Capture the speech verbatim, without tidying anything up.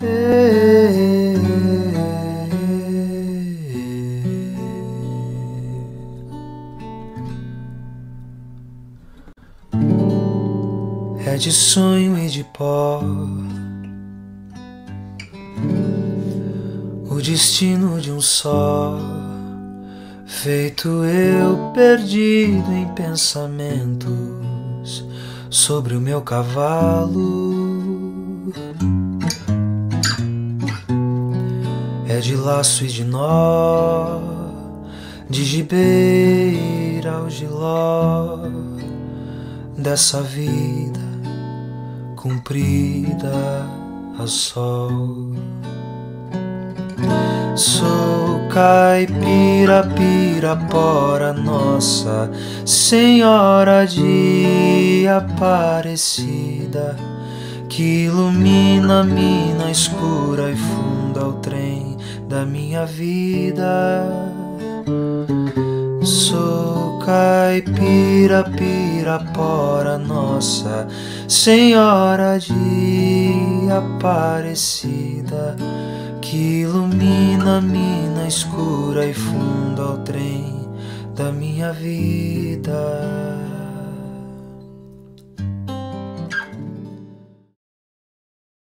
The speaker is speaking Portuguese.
É de sonho e de pó o destino de um só, feito eu perdido em pensamentos sobre o meu cavalo. É de laço e de nó, de gibeira ao giló, dessa vida cumprida a sol. Sou caipira, pirapora, Nossa Senhora de Aparecida, que ilumina a mina escura e funda o trem da minha vida. Sou caipira, pirapora, Nossa Senhora de Aparecida, que ilumina a mina escura e funda o trem da minha vida.